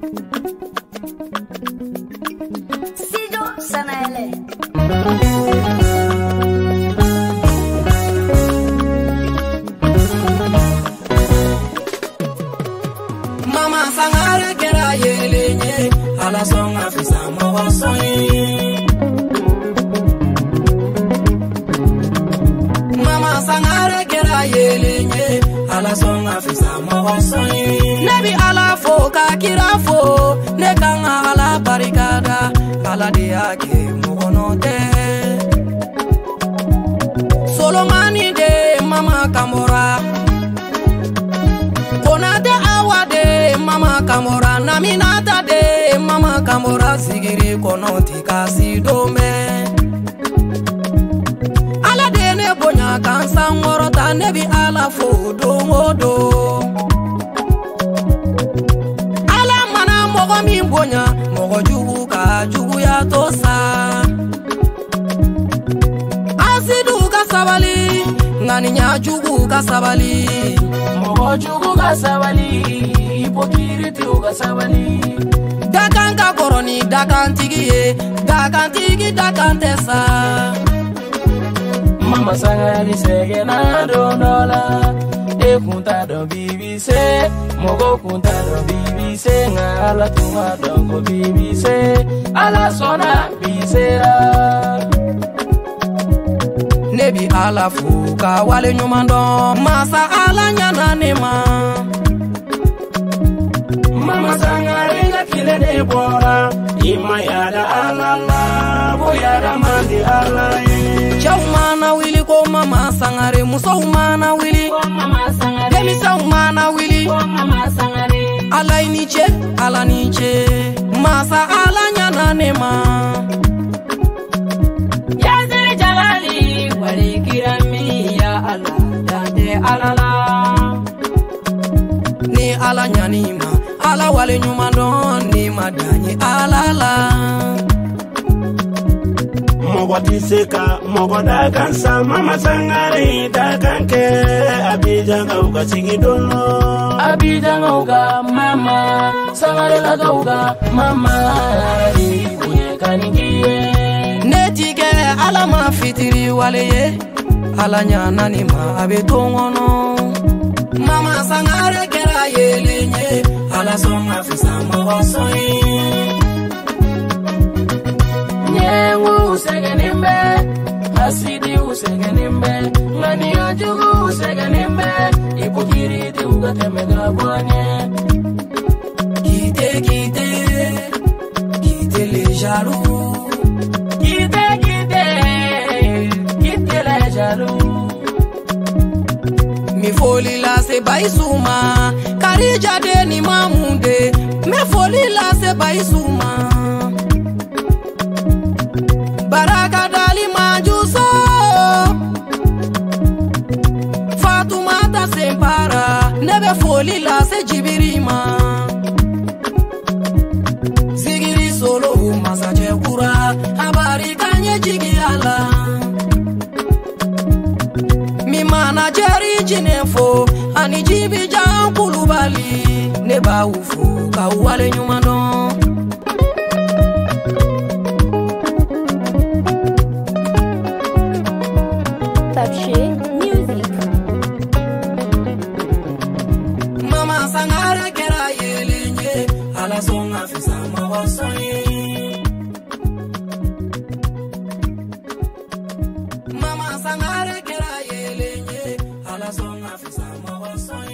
Sido Sanaele. Mama Sangare kera yelenye ala song afisa mo wasoi. Mama Sangare kera yelenye ala song afisa mo wasoi. Nabi ala fo ka kirafo ne kanga ala barikada ala dia ke mogonote. Solomani de Mama Kamora. Konate awade Mama Kamora. Naminata de Mama Kamora. Sigiri konoti kasi dome. Ala de ne bonya kansa ngorota nebi ala fodo modo. Ala mana mogo mi bonya mogo jugu ka jugu ya tosa. Asidu ka sabali ngani nya jugu ka sabali. Mogo jugu ka sabali hipokiriti ka sabali. Dakan ka koroni dakan tigi ye dakan tigi dakan tesa. Mama Sangare segena donola e kunta do BBC mogo kunta do BBC ngala tuma dongo BBC ala sona bisera. Nebi ala fuka wale nyumando masa ala nyana nema. Mama Sangare nga kile de bora ima yada ala la boyada mandi ala ye. Chaumana wili ko Mama Sangare muso umana wili Oh Mama Sangare demi sa umana wili oh Mama Sangare ala iniche ala niche masa ala nyana nema. Yazere jalali wali kirami ya ala dande alala. Ni ala nyanima ala wale nyumando ni madanye alala. Mogo tiseka mogo dakan sa Mama Sangare dakan ke Abidjan uga sigidono. Abidjan uga Mama Sangare la uga Mama di bunye kanigie. Netike ala ma fitiri wale ye ala nyana ni ma abetongono. Mama Sangare kera yelenye ala song afisa mo wasoi. Nyengu usegenimbe asidi usegenimbe ngani ajugu usegenimbe ipukiriti ugatemega bwanye. Kite kite kite le jaloux. Kite kite kite le jaloux. Mi foli la se baisuma Karija de ni mamunde. Mi foli la se baisuma Baraka dali majuso Fatumata sempara nebe foli la se jibirima. Sigiri solo masaje kura habari kanye jigi ala. Mi manajeri jinefo ani jibi jan kulubali neba ufu ka wale nyumando. Music. Mama Sangare kera yelenye ala song afisa mo wasoi. Mama Sangare kera yelenye ala song afisa mo wasoi.